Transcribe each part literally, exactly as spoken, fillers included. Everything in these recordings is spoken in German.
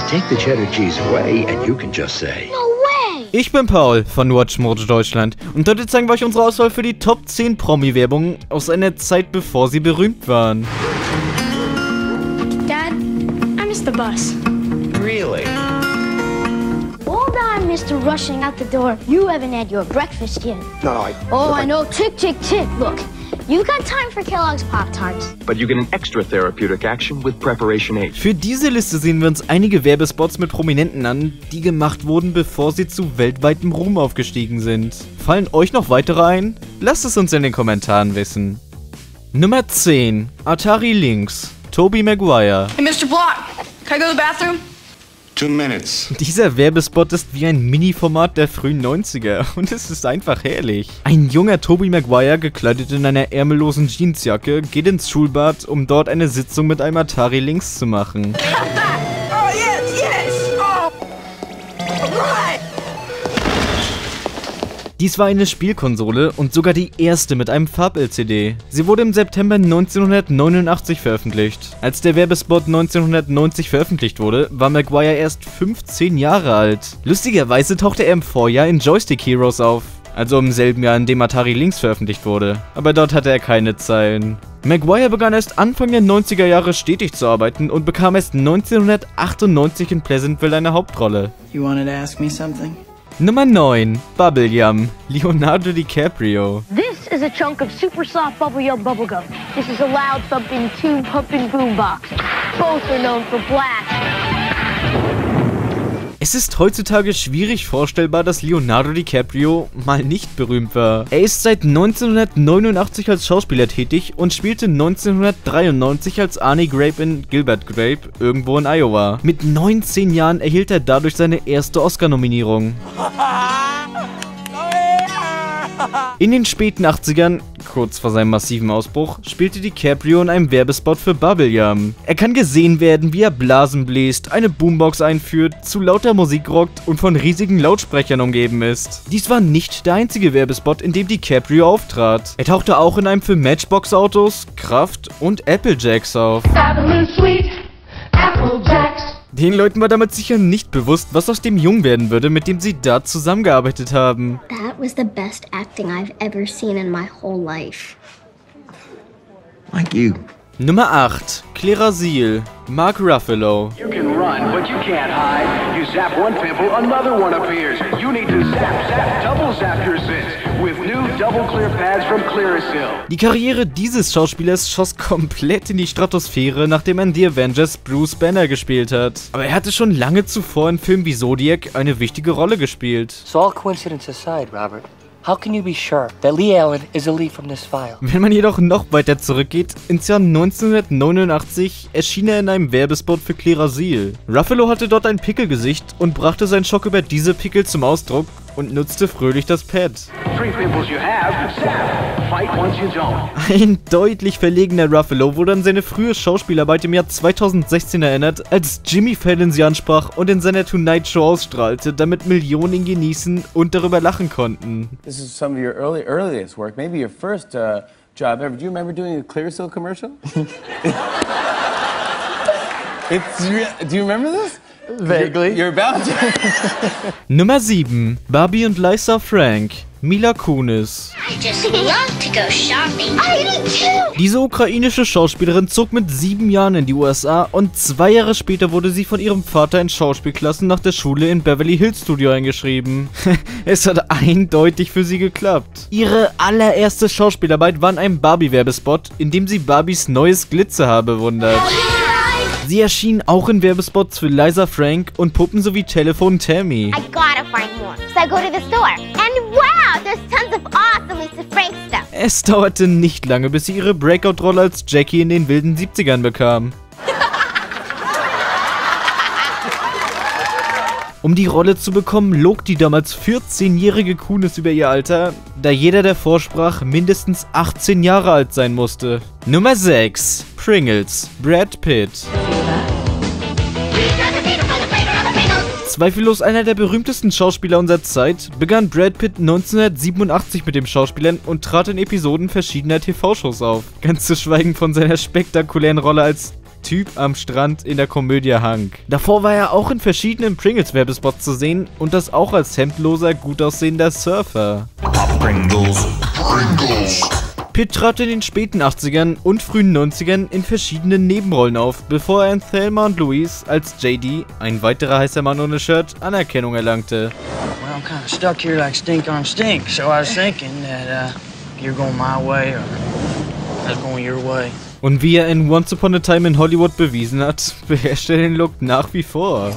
Take the cheddar cheese away and you can just say... No way! Ich bin Paul von WatchMojo Deutschland und heute zeigen wir euch unsere Auswahl für die Top zehn Promi-Werbungen aus einer Zeit, bevor sie berühmt waren. Dad, I missed the bus. Really? Hold on, Mister Rushing out the door. You haven't had your breakfast yet. No, I... Oh, I know. Tick, tick, tick. Look, you've got time for Kellogg's Pop-Tarts. But you get an extra therapeutic action with Preparation eight. Für diese Liste sehen wir uns einige Werbespots mit Prominenten an, die gemacht wurden, bevor sie zu weltweitem Ruhm aufgestiegen sind. Fallen euch noch weitere ein? Lasst es uns in den Kommentaren wissen. Nummer zehn. Atari Lynx. Tobey Maguire. Hey, Mister Block, can I go to the bathroom? Two minutes. Dieser Werbespot ist wie ein Mini-Format der frühen neunziger und es ist einfach herrlich. Ein junger Tobey Maguire, gekleidet in einer ärmellosen Jeansjacke, geht ins Schulbad, um dort eine Sitzung mit einem Atari Lynx zu machen. Oh, yes, yes! Oh! Right! Dies war eine Spielkonsole und sogar die erste mit einem Farb-L C D. Sie wurde im September neunzehnhundertneunundachtzig veröffentlicht. Als der Werbespot neunzehnhundertneunzig veröffentlicht wurde, war Maguire erst fünfzehn Jahre alt. Lustigerweise tauchte er im Vorjahr in Joystick Heroes auf, also im selben Jahr, in dem Atari Lynx veröffentlicht wurde. Aber dort hatte er keine Zeilen. Maguire begann erst Anfang der neunziger Jahre stetig zu arbeiten und bekam erst neunzehnhundertachtundneunzig in Pleasantville eine Hauptrolle. You wanted to ask me something? Nummer neun. Bubble Yum. Leonardo DiCaprio. This is a chunk of super soft bubble yum bubblegum. This is a loud thumping tube pumping boombox. Both are known for blast. Es ist heutzutage schwierig vorstellbar, dass Leonardo DiCaprio mal nicht berühmt war. Er ist seit neunzehnhundertneunundachtzig als Schauspieler tätig und spielte neunzehnhundertdreiundneunzig als Arnie Grape in Gilbert Grape irgendwo in Iowa. Mit neunzehn Jahren erhielt er dadurch seine erste Oscar-Nominierung. In den späten achtzigern, kurz vor seinem massiven Ausbruch, spielte DiCaprio in einem Werbespot für Bubble Yum. Er kann gesehen werden, wie er Blasen bläst, eine Boombox einführt, zu lauter Musik rockt und von riesigen Lautsprechern umgeben ist. Dies war nicht der einzige Werbespot, in dem DiCaprio auftrat. Er tauchte auch in einem für Matchbox-Autos, Kraft und Applejacks auf. Den Leuten war damit sicher nicht bewusst, was aus dem Jungen werden würde, mit dem sie da zusammengearbeitet haben. That was the best acting I've ever seen in my whole life. Like you. Nummer acht. Clara Seal. Mark Ruffalo. You can run, but you can't hide. You zap one pimple, another one appears. You need to zap, zap, double zap your sins with new double clear pads from Clearasil. Die Karriere dieses Schauspielers schoss komplett in die Stratosphäre, nachdem er in The Avengers Bruce Banner gespielt hat. Aber er hatte schon lange zuvor in Filmen wie Zodiac eine wichtige Rolle gespielt. So all coincidence aside, Robert, how can you be sure that Lee Allen is a lead from this file? Wenn man jedoch noch weiter zurückgeht, ins Jahr neunzehnhundertneunundachtzig erschien er in einem Werbespot für Clearasil. Ruffalo hatte dort ein Pickelgesicht und brachte seinen Schock über diese Pickel zum Ausdruck und nutzte fröhlich das Pad. Three pimples you have, zap. Fight once you don't. Ein deutlich verlegener Ruffalo wurde an seine frühe Schauspielarbeit im Jahr zweitausendsechzehn erinnert, als Jimmy Fallon sie ansprach und in seiner Tonight Show ausstrahlte, damit Millionen ihn genießen und darüber lachen konnten. This is some of your early, earliest work, maybe your first uh, job ever. Do you remember doing a Clearasil commercial? It's real. Do you remember this? Vaguely. You're about to. Nummer sieben. Barbie und Lisa Frank. Mila Kunis. I just love to go shopping. I do too. Diese ukrainische Schauspielerin zog mit sieben Jahren in die U S A und zwei Jahre später wurde sie von ihrem Vater in Schauspielklassen nach der Schule in Beverly Hills Studio eingeschrieben. Es hat eindeutig für sie geklappt. Ihre allererste Schauspielarbeit war in einem Barbie-Werbespot, in dem sie Barbies neues Glitzerhaar bewundert. Sie erschien auch in Werbespots für Lisa Frank und Puppen sowie Telefon Tammy. I gotta find more. So I go to the store. And wow, there's tons of awesome Lisa Frank stuff. Es dauerte nicht lange, bis sie ihre Breakout-Rolle als Jackie in den wilden siebzigern bekam. Um die Rolle zu bekommen, log die damals vierzehnjährige Kunis über ihr Alter, da jeder, der vorsprach, mindestens achtzehn Jahre alt sein musste. Nummer sechs. Pringles. Brad Pitt. Zweifellos einer der berühmtesten Schauspieler unserer Zeit, begann Brad Pitt neunzehnhundertsiebenundachtzig mit dem Schauspielern und trat in Episoden verschiedener T V-Shows auf. Ganz zu schweigen von seiner spektakulären Rolle als Typ am Strand in der Komödie Hank. Davor war er auch in verschiedenen Pringles-Werbespots zu sehen und das auch als hemdloser, gut aussehender Surfer. Pringles. Pringles. Pitt trat in den späten achtzigern und frühen neunzigern in verschiedenen Nebenrollen auf, bevor er in Thelma und Louise als J D, ein weiterer heißer Mann ohne Shirt, Anerkennung erlangte. Well, I'm kind of stuck here like stink on stink, so I was thinking that uh, you're going my way or I was going your way. Und wie er in Once Upon a Time in Hollywood bewiesen hat, beherrscht er den Look nach wie vor.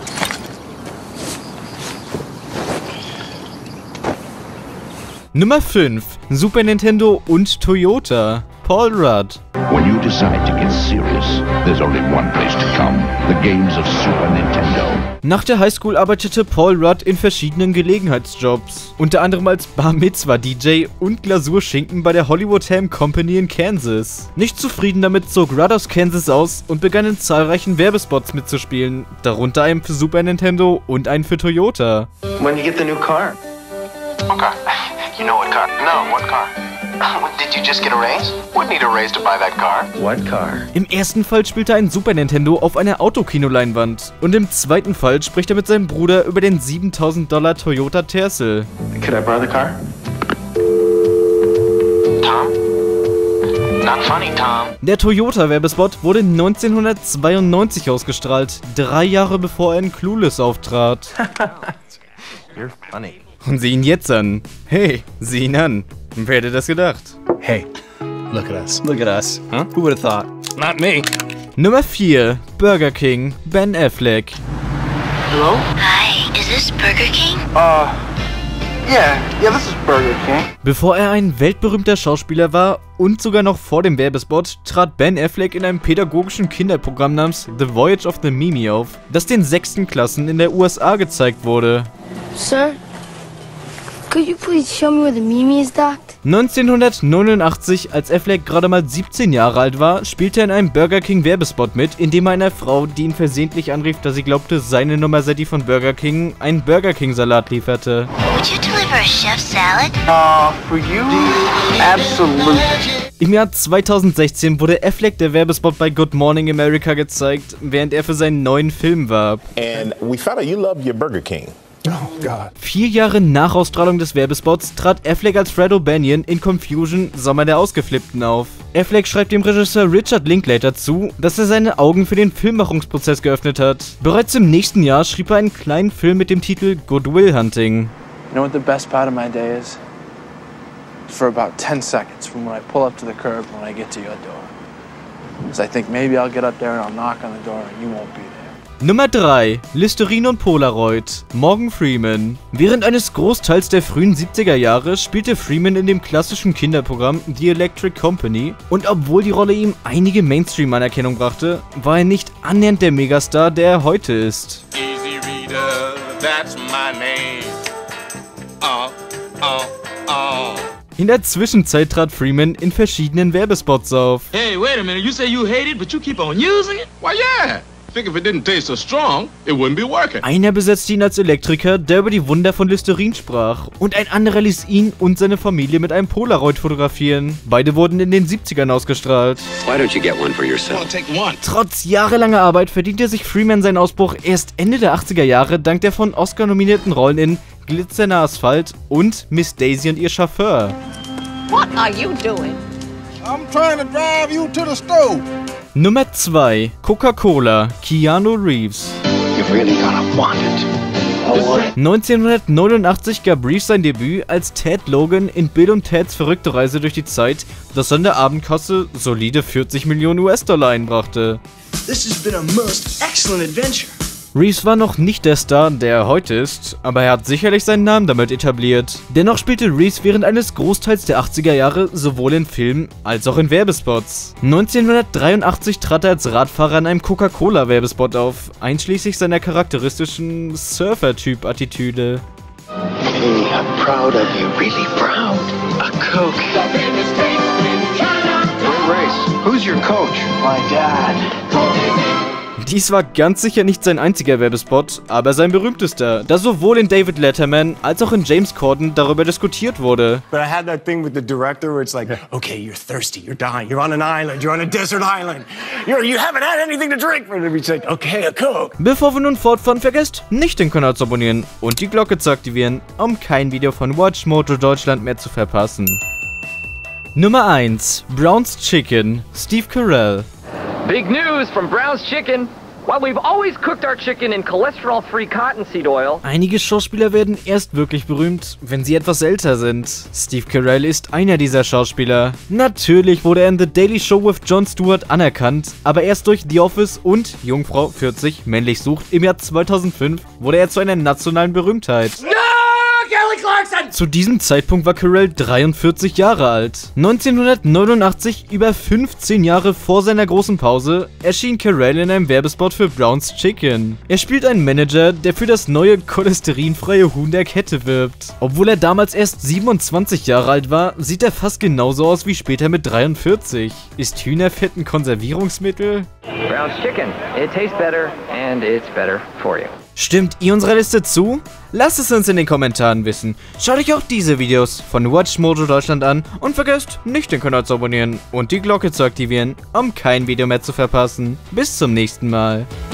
Nummer fünf. Super Nintendo und Toyota. Paul Rudd. When you decide to get serious, there's only one place to come. The games of Super Nintendo. Nach der Highschool arbeitete Paul Rudd in verschiedenen Gelegenheitsjobs. Unter anderem als Bar Mitzvah D J und Glasurschinken bei der Hollywood Ham Company in Kansas. Nicht zufrieden damit zog Rudd aus Kansas aus und begann in zahlreichen Werbespots mitzuspielen. Darunter einen für Super Nintendo und einen für Toyota. When you get the new car? What car? You know what car? No, what car? Did you just get a raise? Would need a raise to buy that car. What car? Im ersten Fall spielt er ein Super Nintendo auf einer Autokinoleinwand. Und im zweiten Fall spricht er mit seinem Bruder über den siebentausend Dollar Toyota Tercel. Could I borrow the car? Tom? Not funny, Tom. Der Toyota-Werbespot wurde neunzehnhundertzweiundneunzig ausgestrahlt, drei Jahre bevor er in Clueless auftrat. You're funny. Und sieh ihn jetzt an. Hey, sieh ihn an. Wer hätte das gedacht? Hey, look at us. Look at us. Huh? Who would have thought? Not me. Nummer vier. Burger King. Ben Affleck. Hello? Hi, is this Burger King? Uh, yeah, yeah, this is Burger King. Bevor er ein weltberühmter Schauspieler war und sogar noch vor dem Werbespot, trat Ben Affleck in einem pädagogischen Kinderprogramm namens The Voyage of the Mimi auf, das den sechsten Klassen in der U S A gezeigt wurde. Sir, could you please show me where the Mimi is docked? neunzehnhundertneunundachtzig, als Affleck gerade mal siebzehn Jahre alt war, spielte er in einem Burger King Werbespot mit, in dem er einer Frau, die ihn versehentlich anrief, da sie glaubte, seine Nummer sei die von Burger King, einen Burger King Salat lieferte. Would you deliver a chef's salad? Uh, for you? Absolutely. Im Jahr zweitausendsechzehn wurde Affleck der Werbespot bei Good Morning America gezeigt, während er für seinen neuen Film warb. And we found out you love your Burger King. Oh God. Vier Jahre nach Ausstrahlung des Werbespots trat Affleck als Fred O'Banion in Confusion Sommer der Ausgeflippten auf. Affleck schreibt dem Regisseur Richard Linklater zu, dass er seine Augen für den Filmmachungsprozess geöffnet hat. Bereits im nächsten Jahr schrieb er einen kleinen Film mit dem Titel Good Will Hunting. You know what the best part of my day is? For about ten seconds from when I pull up to the curb when I get to your door. Because I think maybe I'll get up there and I'll knock on the door and you won't be there. Nummer drei. Listerine und Polaroid. Morgan Freeman. Während eines Großteils der frühen siebziger Jahre spielte Freeman in dem klassischen Kinderprogramm The Electric Company und obwohl die Rolle ihm einige Mainstream-Anerkennung brachte, war er nicht annähernd der Megastar, der er heute ist. Easy Reader, that's my name. Oh, oh, oh. In der Zwischenzeit trat Freeman in verschiedenen Werbespots auf. Hey, wait a minute, you say you hate it, but you keep on using it? Why, yeah. Think if it didn't taste so strong, it wouldn't be working. Einer besetzte ihn als Elektriker, der über die Wunder von Listerin sprach. Und ein anderer ließ ihn und seine Familie mit einem Polaroid fotografieren. Beide wurden in den siebzigern ausgestrahlt. Why don't you get one for yourself? I'll take one. Trotz jahrelanger Arbeit verdiente sich Freeman seinen Ausbruch erst Ende der achtziger Jahre dank der von Oscar nominierten Rollen in Glitzernder Asphalt und Miss Daisy und ihr Chauffeur. What are you doing? I'm trying to drive you to the stove. Nummer zwei. Coca-Cola. Keanu Reeves. You really gotta want it. neunzehnhundertneunundachtzig gab Reeves sein Debüt als Ted Logan in Bill und Teds verrückte Reise durch die Zeit, das an der Abendkasse solide vierzig Millionen U S-Dollar einbrachte. This has been a most excellent adventure. Reeves war noch nicht der Star, der er heute ist, aber er hat sicherlich seinen Namen damit etabliert. Dennoch spielte Reeves während eines Großteils der achtziger Jahre sowohl in Filmen als auch in Werbespots. neunzehnhundertdreiundachtzig trat er als Radfahrer in einem Coca-Cola-Werbespot auf, einschließlich seiner charakteristischen Surfer-Typ-Attitüde. Hey, I'm proud of you, really proud. A Coke. Great race. Who's your coach? My dad. Dies war ganz sicher nicht sein einziger Werbespot, aber sein berühmtester, da sowohl in David Letterman als auch in James Corden darüber diskutiert wurde. But I had that thing with the director where it's like, okay, you're thirsty, you're dying, you're on an island, you're on a desert island, you're, you haven't had anything to drink. And it's like, okay, a Coke. Bevor wir nun fortfahren, vergesst nicht den Kanal zu abonnieren und die Glocke zu aktivieren, um kein Video von Watch Mojo Deutschland mehr zu verpassen. Nummer eins. Brown's Chicken, Steve Carell. Big news from Brown's Chicken. While we've always cooked our chicken in cholesterol-free cottonseed oil. Einige Schauspieler werden erst wirklich berühmt, wenn sie etwas älter sind. Steve Carell ist einer dieser Schauspieler. Natürlich wurde er in The Daily Show with Jon Stewart anerkannt, aber erst durch The Office und Jungfrau vierzig männlich sucht im Jahr zweitausendfünf wurde er zu einer nationalen Berühmtheit. No, Kelly Clarkson! Zu diesem Zeitpunkt war Carell dreiundvierzig Jahre alt. neunzehnhundertneunundachtzig, über fünfzehn Jahre vor seiner großen Pause, erschien Carell in einem Werbespot für Brown's Chicken. Er spielt einen Manager, der für das neue cholesterinfreie Huhn der Kette wirbt. Obwohl er damals erst siebenundzwanzig Jahre alt war, sieht er fast genauso aus wie später mit dreiundvierzig. Ist Hühnerfett ein Konservierungsmittel? Brown's Chicken. It tastes better and it's better for you. Stimmt ihr unserer Liste zu? Lasst es uns in den Kommentaren wissen. Schaut euch auch diese Videos von Watch Mojo Deutschland an und vergesst nicht den Kanal zu abonnieren und die Glocke zu aktivieren, um kein Video mehr zu verpassen. Bis zum nächsten Mal.